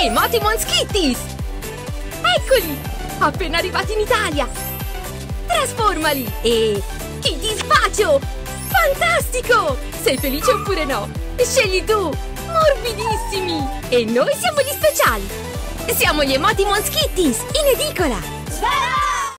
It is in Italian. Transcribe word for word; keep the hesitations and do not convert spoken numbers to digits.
Emotimon Skitties! Eccoli! Appena arrivati in Italia! Trasformali! E... Kitty Sbacio! Fantastico! Sei felice oppure no? Scegli tu! Morbidissimi! E noi siamo gli speciali! Siamo gli Emotimon Skitties, in edicola!